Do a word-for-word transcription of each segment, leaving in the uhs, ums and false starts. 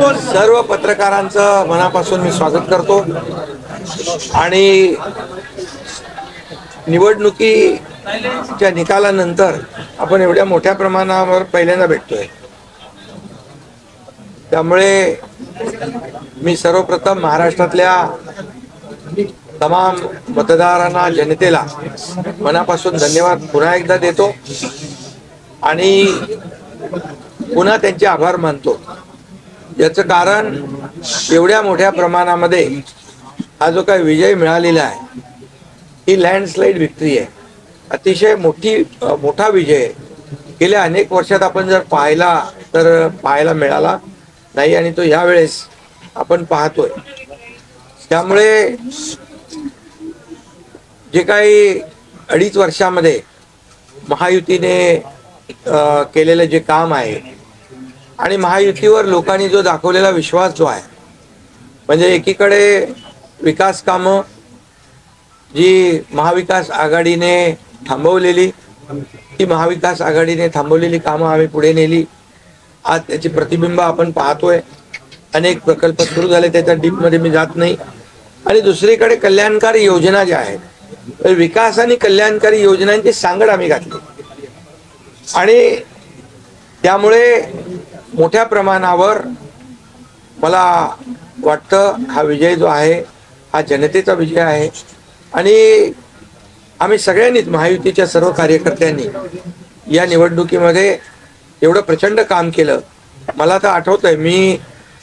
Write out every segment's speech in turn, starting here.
सर्व पत्रकारांचं मनापासून मी स्वागत करतो आणि निवडणुकीच्या निकालानंतर आपण एवढ्या मोठ्या प्रमाणावर पहिल्यांदा भेटतोय, त्यामुळे मी सर्वप्रथम महाराष्ट्रातल्या तमाम मतदारांना, जनतेला मनापासून धन्यवाद पुन्हा एकदा देतो आणि पुन्हा त्यांचे आभार मानतो। याचं कारण एवढ्या मोठ्या प्रमाणामध्ये हा जो काही विजय मिळालेला आहे ही लँडस्लाइड विक्ट्री आहे, अतिशय मोठी मोठा विजय गेल्या अनेक वर्षात आपण जर पाहिला तर पाहायला मिळाला नाही आणि तो यावेळेस आपण पाहतोय। त्यामुळे जे काही अडीच वर्षामध्ये महायुतीने केलेलं जे काम आहे आणि महायुतीवर लोकांनी जो दाखवलेला विश्वास जो आहे, म्हणजे एकीकडे विकास कामं जी महाविकास आघाडीने थांबवलेली, ती महाविकास आघाडीने थांबवलेली कामं आम्ही पुढे नेली, आज त्याची प्रतिबिंब आपण पाहतोय। अनेक प्रकल्प सुरू झाले, त्याच्या डीपमध्ये मी जात नाही। आणि दुसरीकडे कल्याणकारी योजना ज्या आहेत, विकास आणि कल्याणकारी योजनांची सांगड आम्ही घातली आणि त्यामुळे मोठ्या प्रमाणावर मला वाटतं हा विजय जो आहे हा जनतेचा विजय आहे आणि आम्ही सगळ्यांनीच, महायुतीच्या सर्व कार्यकर्त्यांनी या निवडणुकीमध्ये एवढं प्रचंड काम केलं। मला तर आठवतंय मी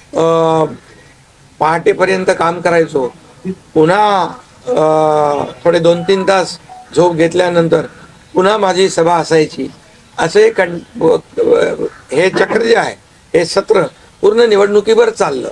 पहाटेपर्यंत काम करायचो, पुन्हा थोडे दोन तीन तास झोप घेतल्यानंतर पुन्हा माझी सभा असायची। असे कं हे चक्र जे आहे, हे सत्र पूर्ण निवडणुकीवर चाललं।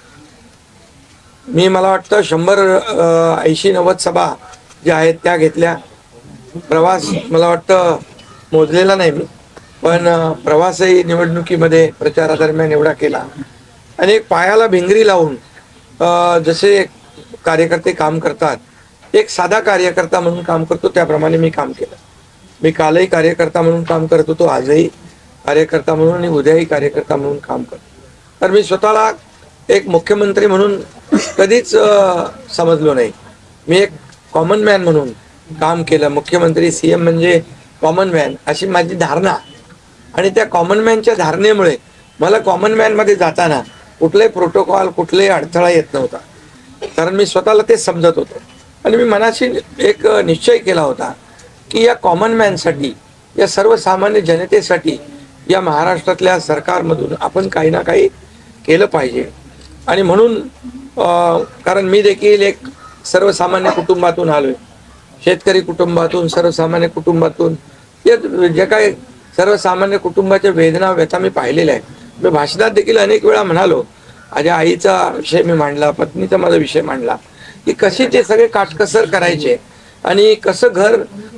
मी मला वाटतं शंभर ऐंशी नव्वद सभा ज्या आहेत त्या घेतल्या। प्रवास मला वाटतं मोजलेला नाही मी, पण प्रवासही निवडणुकीमध्ये प्रचारादरम्यान एवढा केला। आणि एक पायाला भिंगरी लावून जसे कार्यकर्ते काम करतात, एक साधा कार्यकर्ता म्हणून काम करतो त्याप्रमाणे मी काम केलं। मी कालही कार्यकर्ता म्हणून काम करत होतो, आजही कार्यकर्ता म्हणून आणि उद्याही कार्यकर्ता म्हणून काम करतो। तर मी स्वतःला एक मुख्यमंत्री म्हणून कधीच समजलो नाही, मी एक कॉमन मॅन म्हणून काम केलं। मुख्यमंत्री सीएम म्हणजे कॉमन मॅन अशी माझी धारणा, आणि त्या कॉमन मॅनच्या धारणेमुळे मला कॉमन मॅन मध्ये जाताना कुठलाही प्रोटोकॉल, कुठलाही अडथळा येत नव्हता, कारण मी स्वतःला ते समजत होतो। आणि मी मनाशी एक निश्चय केला होता की या कॉमन मॅनसाठी, या सर्वसामान्य जनतेसाठी या महाराष्ट्रातल्या सरकारमधून आपण काही ना काही केलं पाहिजे। आणि म्हणून कारण मी देखील एक सर्वसामान्य कुटुंबातून आलोय, शेतकरी कुटुंबातून, सर्वसामान्य कुटुंबातून, जे काही सर्वसामान्य कुटुंबाच्या वेदना व्यथा मी पाहिलेल्या आहेत। मी भाषणात देखील अनेक वेळा म्हणालो, माझ्या आईचा विषय मी मांडला, पत्नीचा माझा विषय मांडला की कशी ते सगळे काटकसर करायचे आणि कसं घर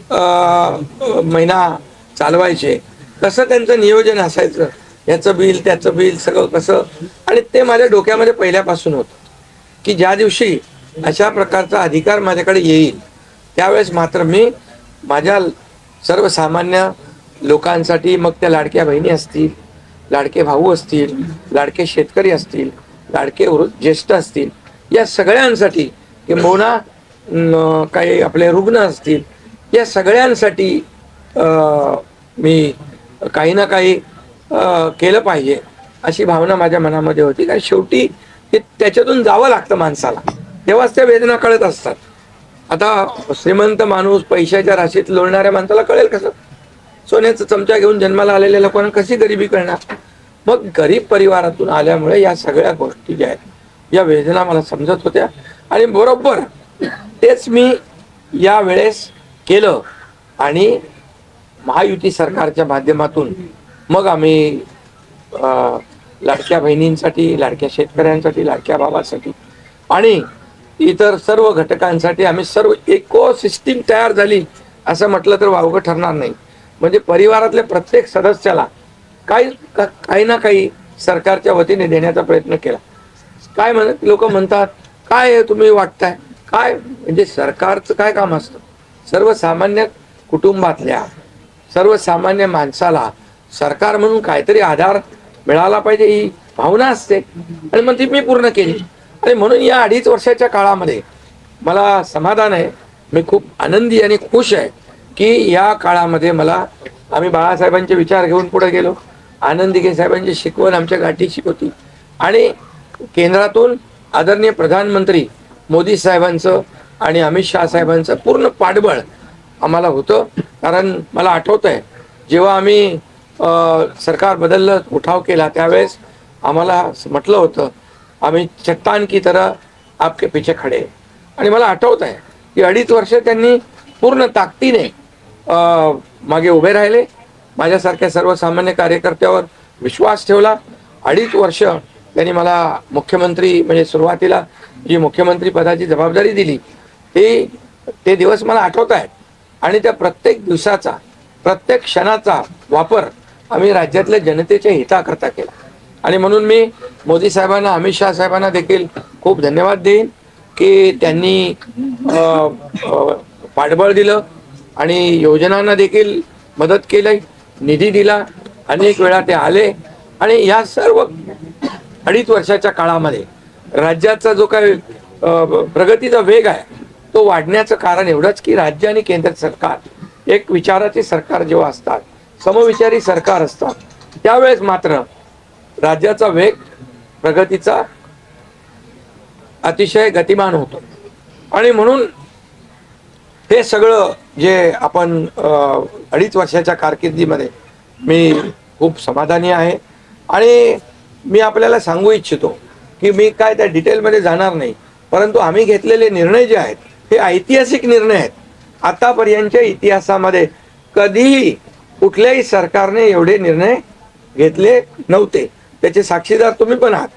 महिना चालवायचे, कसं त्यांचं नियोजन असायचं, याचं बिल त्याचं बिल सगळं कसं। आणि ते माझ्या डोक्यामध्ये पहिल्यापासून होतं की ज्या दिवशी अशा प्रकारचा अधिकार माझ्याकडे येईल त्यावेळेस मात्र मी माझ्या सर्वसामान्य लोकांसाठी, मग त्या लाडक्या बहिणी असतील, लाडके भाऊ असतील, लाडके शेतकरी असतील, लाडके ज्येष्ठ असतील, या सगळ्यांसाठी, किंबहुना काही आपले रुग्ण असतील, या सगळ्यांसाठी मी काही ना काही केलं पाहिजे अशी भावना माझ्या मनामध्ये होती। कारण शेवटी ते त्याच्यातून जावं लागतं माणसाला, तेव्हाच त्या वेदना कळत असतात। आता श्रीमंत माणूस, पैशाच्या राशीत लोळणाऱ्या माणसाला कळेल कसं? सोन्याचा चमचा घेऊन जन्माला आलेल्या लोकांना कशी गरिबी कळणार? मग गरीब परिवारातून आल्यामुळे या सगळ्या गोष्टी ज्या आहेत, या वेदना मला समजत होत्या आणि बरोबर तेच मी या वेळेस केलं। आणि महायुती सरकारच्या माध्यमातून मग आम्ही लाडक्या बहिणींसाठी, लाडक्या शेतकऱ्यांसाठी, लाडक्या भावासाठी आणि इतर सर्व घटकांसाठी आम्ही सर्व इको सिस्टीम तयार झाली असं म्हटलं तर वावगं ठरणार नाही। म्हणजे परिवारातल्या प्रत्येक सदस्याला काही काही ना काही सरकारच्या वतीने देण्याचा प्रयत्न केला। काय म्हणत लोक म्हणतात, काय तुम्ही वाटताय काय, म्हणजे सरकारचं काय काम असतं? सर्वसामान्य कुटुंबातल्या सर्वसामान्य माणसाला सरकार म्हणून काहीतरी आधार मिळाला पाहिजे ही भावना असते आणि मग ती मी पूर्ण केली. आणि म्हणून या अडीच वर्षाच्या काळामध्ये मला समाधान आहे. मी खूप आनंदी आणि खुश आहे की या काळामध्ये मला आम्ही बाळासाहेबांचे विचार घेऊन पुढे गेलो. आनंद दिघे साहेबांची शिकवण आमच्या गाठीशी होती आणि केंद्रातून आदरणीय प्रधानमंत्री मोदी साहेबांचं आणि अमित शहा साहेबांचं पूर्ण पाठबळ आम्हाला होतं. कारण मला आठवत आहे जेव्हा आम्ही सरकार बदललं उठाव केला त्यावेळेस आम्हाला म्हटलं होतं आम्ही चट्टान की तरह आपके पीछे खडे. आणि मला आठवत आहे की अडीच वर्ष त्यांनी पूर्ण ताकदीने मागे उभे राहिले. माझ्यासारख्या सर्वसामान्य कार्यकर्त्यावर विश्वास ठेवला. अडीच वर्ष त्यांनी मला मुख्यमंत्री म्हणजे सुरुवातीला जी मुख्यमंत्री पदाची जबाबदारी दिली ती ते दिवस मला आठवत आहेत. आणि त्या प्रत्येक दिवसाचा प्रत्येक क्षणाचा वापर आम्ही राज्यातल्या जनतेच्या हिताकरता केला. आणि म्हणून मी मोदी साहेबांना अमित शहा साहेबांना देखील खूप धन्यवाद देईन की त्यांनी पाठबळ दिलं आणि योजनांना देखील मदत केली, निधी दिला. अनेक वेळा ते आले आणि या सर्व अडीच वर्षाच्या काळामध्ये राज्याचा जो काही प्रगतीचा वेग आहे तो वाढण्याचं कारण एवढंच की राज्य आणि केंद्र सरकार एक विचाराचे सरकार जेव्हा असतात, समविचारी सरकार असतात, त्यावेळेस मात्र राज्याचा वेग प्रगतीचा अतिशय गतिमान होतो. आणि म्हणून हे सगळं जे आपण अडीच वर्षाच्या कारकिर्दीमध्ये मी खूप समाधानी आहे. आणि मी आपल्याला सांगू इच्छितो की मी काय त्या डिटेलमध्ये जाणार नाही, परंतु आम्ही घेतलेले निर्णय जे आहेत हे ऐतिहासिक निर्णय आहेत. आतापर्यंतच्या इतिहासामध्ये कधीही कुठल्याही सरकारने एवढे निर्णय घेतले नव्हते. त्याचे साक्षीदार तुम्ही पण आहात.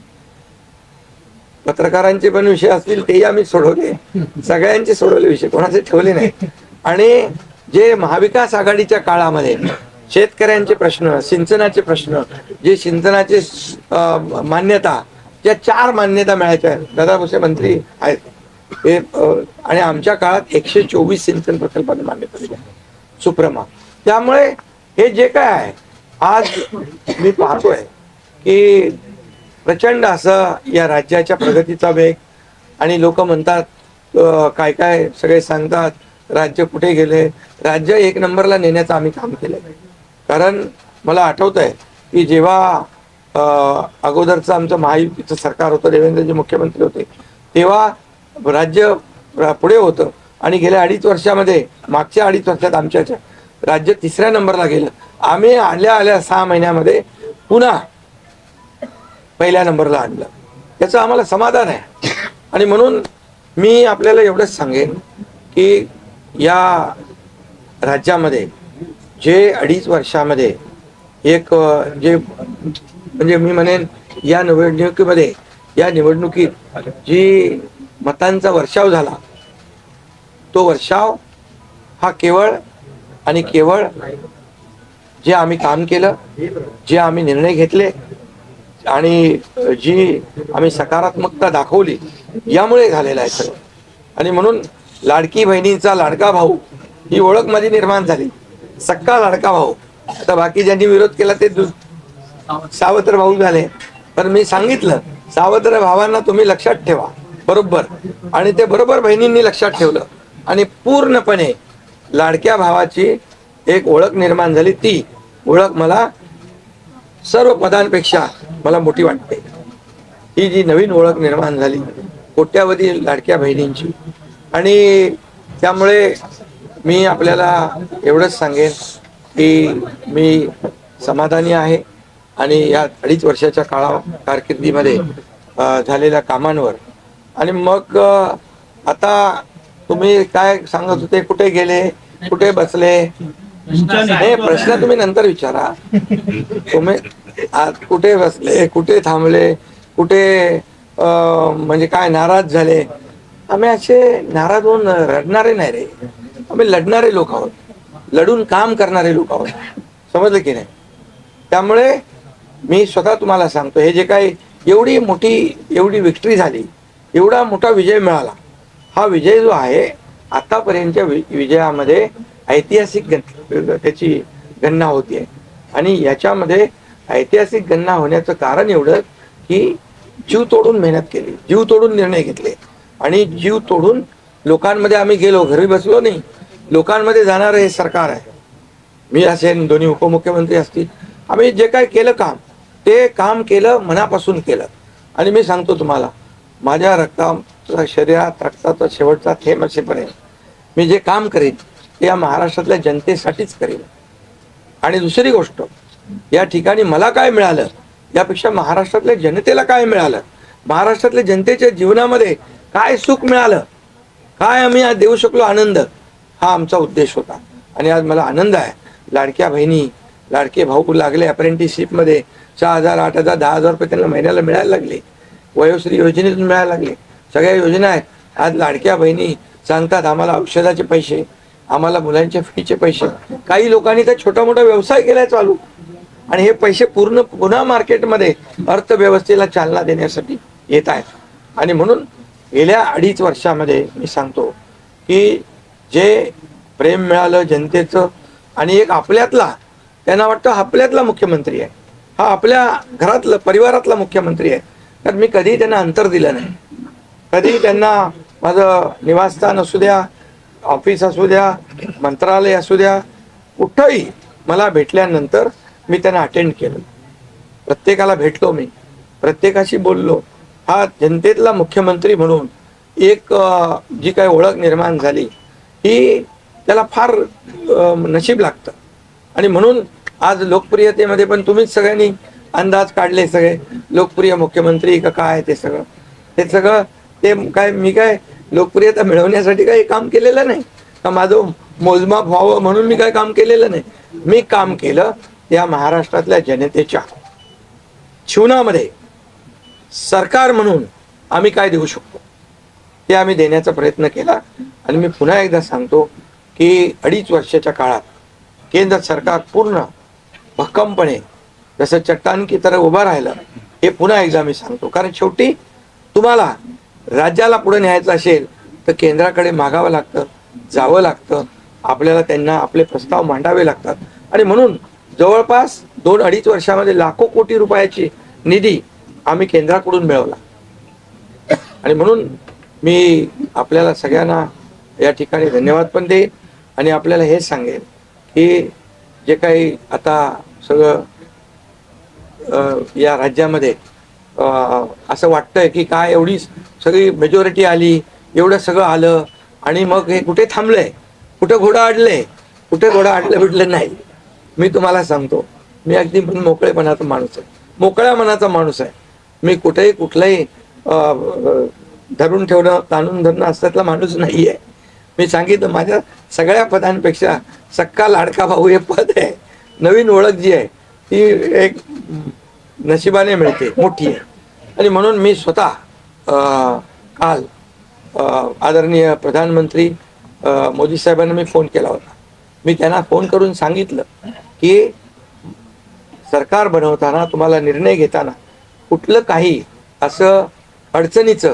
पत्रकारांचे पण विषय असतील तेही आम्ही सोडवले, सगळ्यांचे सोडवले विषय, कोणाचे ठेवले नाही. आणि जे महाविकास आघाडीच्या काळामध्ये शेतकऱ्यांचे प्रश्न, सिंचनाचे प्रश्न, जे सिंचनाचे मान्यता, ज्या चार मान्यता मिळायच्या, दादा भुसे मंत्री आहेत हे, आणि आमच्या काळात एकशे चोवीस सिंचन प्रकल्पाने मान्यता दिल्या सुप्रमा. त्यामुळे हे जे काय आहे आज मी पाहतोय की प्रचंड असं या राज्याच्या प्रगतीचा वेग. आणि लोक म्हणतात काय काय सगळे सांगतात राज्य कुठे गेले. राज्य एक नंबरला नेण्याचं आम्ही काम केलं. कारण मला आठवत आहे की जेव्हा अगोदरचं आमचं महायुतीचं सरकार होतं, देवेंद्रजी मुख्यमंत्री होते, तेव्हा राज्य पुढे होतं. आणि गेल्या अडीच वर्षामध्ये मागच्या अडीच वर्षात आमच्या राज्य तिसऱ्या नंबरला गेलं. आम्ही आल्या आल्या सहा महिन्यामध्ये पुन्हा पहिल्या नंबरला आणलं. याचं आम्हाला समाधान आहे. आणि म्हणून मी आपल्याला एवढंच सांगेन की या राज्यामध्ये जे अडीच वर्षामध्ये एक जे म्हणजे मी म्हणेन या निवडणुकीमध्ये या निवडणुकीत जी मतांचा वर्षाव झाला तो वर्षाव हा केवळ आणि केवळ जे आम्ही काम केलं, जे आम्ही निर्णय घेतले आणि जी आम्ही सकारात्मकता दाखवली यामुळे झालेला आहे सगळं. आणि म्हणून लाडकी बहिणीचा लाडका भाऊ ही ओळख माझी निर्माण झाली. सक्का लाडका भाऊ. आता बाकी ज्यांनी विरोध केला ते सावत्र भाऊ झाले. पण मी सांगितलं सावत्र भावांना तुम्ही लक्षात ठेवा बरोबर. आणि ते बरोबर बहिणींनी लक्षात ठेवलं आणि पूर्णपणे लाडक्या भावाची एक ओळख निर्माण झाली. ती ओळख मला सर्व पदांपेक्षा मला मोठी वाटते. ही जी नवीन ओळख निर्माण झाली कोट्यावधी लाडक्या बहिणींची. आणि त्यामुळे मी आपल्याला एवढंच सांगेन की मी समाधानी आहे आणि या अडीच वर्षाच्या काळा कारकिर्दीमध्ये झालेल्या कामांवर. आणि मग आता तुम्ही काय सांगत होते, कुठे गेले, कुठे बसले, हे प्रश्न तुम्ही नंतर विचारा. तुम्ही कुठे बसले, कुठे थांबले, कुठे म्हणजे काय नाराज झाले. आम्ही असे नाराज होऊन रडणारे नाही रे. आम्ही लढणारे लोक आहोत, लढून काम करणारे लोक आहोत. समजलं की नाही. त्यामुळे मी स्वतः तुम्हाला सांगतो हे जे काही एवढी मोठी एवढी विक्ट्री झाली, एवढा मोठा विजय मिळाला, हा विजय जो आहे आतापर्यंतच्या विजयामध्ये ऐतिहासिक त्याची गणना होतीये. आणि याच्यामध्ये ऐतिहासिक गणना होण्याचं कारण एवढं की जीव तोडून मेहनत केली, जीव तोडून निर्णय घेतले आणि जीव तोडून लोकांमध्ये आम्ही गेलो, घरी बसलो नाही, लोकांमध्ये जाणारं हे सरकार आहे. मी असेल, दोन्ही उपमुख्यमंत्री असतील, आम्ही जे काय केलं काम ते काम केलं, मनापासून केलं. आणि मी सांगतो तुम्हाला, माझ्या रक्ताचा शरीरात रक्ताचा शेवटचा थेंब असेपर्यंत मी जे काम करेन ते या महाराष्ट्रातल्या जनतेसाठीच करेन. आणि दुसरी गोष्ट, या ठिकाणी मला काय मिळालं यापेक्षा महाराष्ट्रातल्या जनतेला काय मिळालं, महाराष्ट्रातल्या जनतेच्या जीवनामध्ये काय सुख मिळालं, काय आम्ही आज देऊ शकलो आनंद, हा आमचा उद्देश होता. आणि आज मला आनंद आहे, लाडक्या बहिणी लाडके भाऊ लागले अप्रेंटिसशिपमध्ये, सहा हजार आठ हजार दहा हजार रुपये त्यांना महिन्याला मिळायला लागले, वयोश्री योजनेतून मिळायला लागले, सगळ्या योजना आहेत. आज लाडक्या बहिणी सांगतात आम्हाला औषधाचे पैसे, आम्हाला मुलांच्या फीचे पैसे. काही लोकांनी तर छोटा मोठा व्यवसाय केलाय चालू, आणि हे पैसे पूर्ण पुन्हा मार्केटमध्ये अर्थव्यवस्थेला चालना देण्यासाठी येत आहेत. आणि म्हणून गेल्या अडीच वर्षामध्ये मी सांगतो की जे प्रेम मिळालं जनतेचं, आणि एक आपल्यातला, त्यांना वाटतं आपल्यातला मुख्यमंत्री आहे, हा आपल्या घरातला परिवारातला मुख्यमंत्री आहे. तर मी कधीही त्यांना अंतर दिलं नाही, कधीही त्यांना माझं निवासस्थान असू द्या, ऑफिस असू द्या, मंत्रालय असू द्या, कुठंही मला भेटल्यानंतर मी त्यांना अटेंड केलं, प्रत्येकाला भेटलो, मी प्रत्येकाशी बोललो. हा जनतेतला मुख्यमंत्री म्हणून एक जी काही ओळख निर्माण झाली ही त्याला फार नशीब लागतं. आणि म्हणून आज लोकप्रियतेमध्ये पण तुम्हीच सगळ्यांनी अंदाज काढले, सगळे लोकप्रिय मुख्यमंत्री का काय, ते सगळं ते सगळं ते काय, मी काय लोकप्रियता मिळवण्यासाठी काही काम केलेलं नाही का, माझं मोजमाप व्हावं म्हणून मी काय काम केलेलं नाही. मी काम केलं त्या महाराष्ट्रातल्या जनतेच्या जीवनामध्ये सरकार म्हणून आम्ही काय देऊ शकतो ते आम्ही देण्याचा प्रयत्न केला. आणि मी पुन्हा एकदा सांगतो की अडीच वर्षाच्या काळात केंद्र सरकार पूर्ण भक्कमपणे जसं चट्टान की तरह उभं राहिलं, हे पुन्हा एकदा मी सांगतो. कारण शेवटी तुम्हाला राज्याला पुढे न्यायचं असेल तर केंद्राकडे मागावं लागतं, जावं लागतं, आपल्याला त्यांना आपले प्रस्ताव मांडावे लागतात. आणि म्हणून जवळपास दोन अडीच वर्षामध्ये लाखो कोटी रुपयाची निधी आम्ही केंद्राकडून मिळवला. आणि म्हणून मी आपल्याला सगळ्यांना या ठिकाणी धन्यवाद पण देईन आणि आपल्याला हे सांगेन की जे काही आता सगळं या राज्यामध्ये असं वाटतंय की काय एवढी सगळी मेजॉरिटी आली, एवढं सगळं आलं आणि मग हे कुठे थांबलंय, कुठे घोडा अडले, कुठे घोडा अडलं बिडलं नाही. मी तुम्हाला सांगतो, मी अगदी मोकळेपणाचा माणूस आहे, मोकळ्या मनाचा माणूस आहे. मी कुठेही कुठलाही धरून ठेवणं, ताणून धरणं असल्यातला माणूस नाही आहे. मी सांगितलं, माझ्या सगळ्या पदांपेक्षा सक्का लाडका भाऊ हे पद आहे. नवीन ओळख जी आहे ती एक नशिबाने मिळते, मोठी आहे. आणि म्हणून मी स्वतः काल आदरणीय प्रधानमंत्री मोदी साहेबांना मी फोन केला होता. मी त्यांना फोन करून सांगितलं की सरकार बनवताना, तुम्हाला निर्णय घेताना कुठलं काही असं अडचणीचं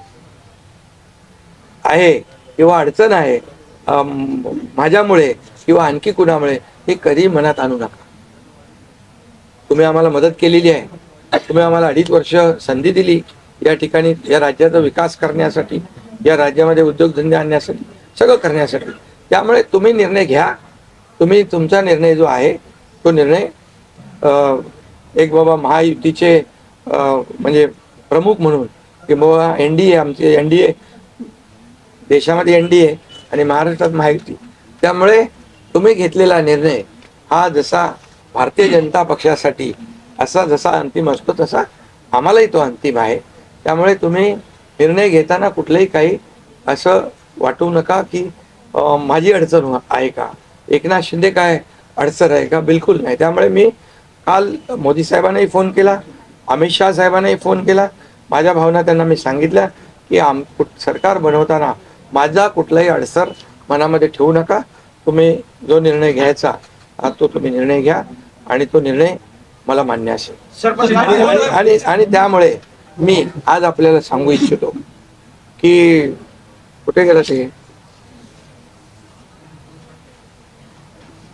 आहे किंवा अडचण आहे माझ्यामुळे किंवा आणखी कुणामुळे, हे कधी मनात आणू नका. तुम्ही आम्हाला मदत केलेली आहे, तुम्ही आम्हाला अडीच वर्ष संधी दिली या ठिकाणी या राज्याचा विकास करण्यासाठी, या राज्यामध्ये उद्योगधंदे आणण्यासाठी, सगळं करण्यासाठी. त्यामुळे तुम्ही निर्णय घ्या, तुम्ही तुमचा निर्णय जो आहे तो निर्णय एक बाबा महायुतीचे म्हणजे प्रमुख म्हणून की बाबा एन डी ए, आमचे एन डी ए, देशामध्ये एन डी ए आणि महाराष्ट्रात महायुती, त्यामुळे तुम्ही घेतलेला निर्णय हा जसा भारतीय जनता पक्षासाठी असा जसा अंतिम असतो तसा आम्हालाही तो अंतिम आहे. त्यामुळे तुम्ही निर्णय घेताना कुठलंही काही असं वाटू नका की माझी अडचण आहे का, एकनाथ शिंदे काय अडचण आहे का, बिलकुल नाही. त्यामुळे मी काल मोदी साहेबांनाही फोन केला, अमित शाह साहेबांनाही फोन केला, माझ्या भावना त्यांना मी सांगितल्या की आम सरकार बनवताना माझा कुठलाही अडसर मनामध्ये ठेवू नका. तुम्ही जो निर्णय घ्यायचा तो तुम्ही निर्णय घ्या आणि तो निर्णय मला मान्य असेल. आणि आणि त्यामुळे मी आज आपल्याला सांगू इच्छितो की कुठे गेला ते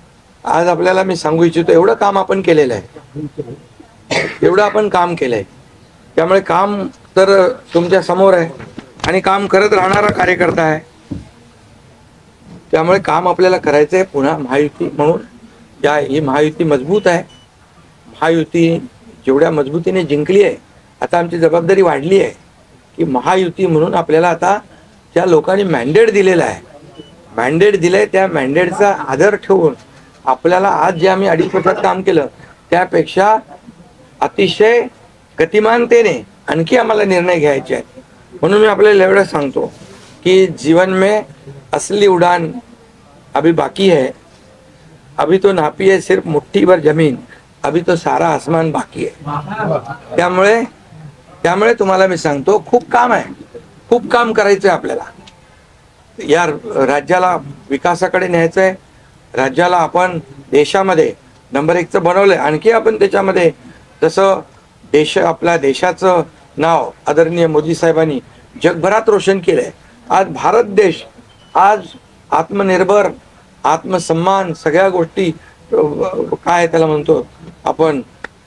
आज आपल्याला मी सांगू इच्छितो, एवढं काम आपण केलेलं आहे, एवढं आपण काम केलंय. त्यामुळे काम तर तुमच्या समोर आहे आणि काम करत राहणारा कार्यकर्ता आहे. त्यामुळे काम आपल्याला करायचं आहे. पुन्हा महायुती म्हणून या ही महायुती मजबूत आहे. महायुती जेवढ्या मजबूतीने जिंकली आहे, आता आमची जबाबदारी वाढली आहे की महायुती म्हणून आपल्याला आता त्या लोकांनी मॅन्डेट दिलेला आहे, मॅन्डेट दिलंय, त्या मॅन्डेटचा आदर ठेवून आपल्याला आज जे आम्ही अडीच वर्षात काम केलं त्यापेक्षा अतिशय गतिमानतेने आणखी आम्हाला निर्णय घ्यायचे आहेत. म्हणून मी आपल्याला एवढं सांगतो कि जीवन में असली उड़ान अभी बाकी है, अभी तो नापी है सिर्फ मुट्ठी भर जमीन, अभी तो सारा आसमान बाकी है. त्यामुळे त्यामुळे तुम्हाला मी सांगतो, खूप काम आहे, खूप काम करायचं आहे आपल्याला. या राज्याला विकासाकडे न्यायचं आहे. राज्याला आपण देशामध्ये नंबर एकचं बनवलंय. आणखी आपण त्याच्यामध्ये जसं देश आपल्या देशाचं नाव आदरणीय मोदी साहेबांनी जगभरात रोशन केलंय. आज भारत देश आज आत्मनिर्भर, आत्मसन्मान, सगळ्या गोष्टी काय त्याला म्हणतो आपण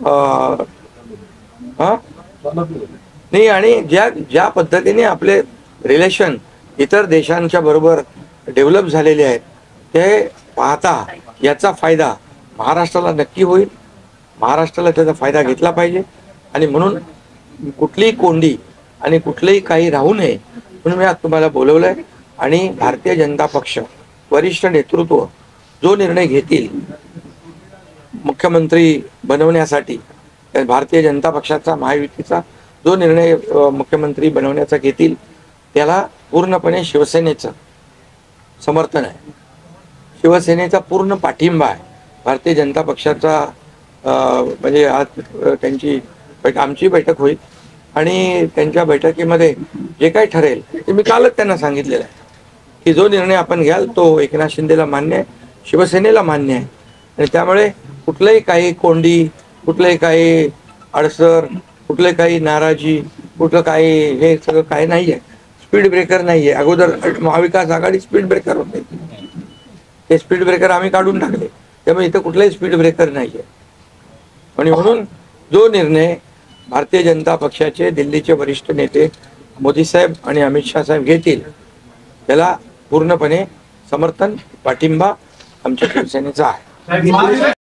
हा नाही, आणि ज्या ज्या पद्धतीने आपले रिलेशन इतर देशांच्या बरोबर डेव्हलप झालेले आहेत ते पाहता याचा फायदा महाराष्ट्राला नक्की होईल. महाराष्ट्राला त्याचा फायदा घेतला पाहिजे आणि म्हणून कुठलीही कोंडी आणि कुठलेही काही राहू नये म्हणून मी आज तुम्हाला बोलवलंय. आणि भारतीय जनता पक्ष वरिष्ठ नेतृत्व जो निर्णय घेतील मुख्यमंत्री बनवण्यासाठी, भारतीय जनता पक्षाचा महायुतीचा जो निर्णय मुख्यमंत्री बनवण्याचा घेतील त्याला पूर्णपणे शिवसेनेचं समर्थन आहे, शिवसेनेचा पूर्ण पाठिंबा आहे. भारतीय जनता पक्षाचा म्हणजे आज त्यांची आमची बैठक होईल आणि त्यांच्या बैठकीमध्ये जे काही ठरेल ते मी कालच त्यांना सांगितलेलं आहे की जो निर्णय आपण घ्याल तो एकनाथ शिंदेला मान्य आहे, शिवसेनेला मान्य आहे. आणि त्यामुळे कुठलंही काही कोंडी, कुठलंही काही अडसर, कुठले काही नाराजी, कुठलं काही हे सगळं काही नाही आहे. स्पीड ब्रेकर नाही आहे. अगोदर महाविकास आघाडी स्पीड ब्रेकर होते, ते स्पीड ब्रेकर आम्ही काढून टाकले. त्यामुळे इथं कुठलाही स्पीड ब्रेकर नाही आहे. आणि म्हणून जो निर्णय भारतीय जनता पक्षाचे दिल्लीचे वरिष्ठ नेते मोदी साहेब आणि अमित शाह साहेब घेतील त्याला पूर्णपणे समर्थन, पाठिंबा आमच्या शिवसेनेचा आहे.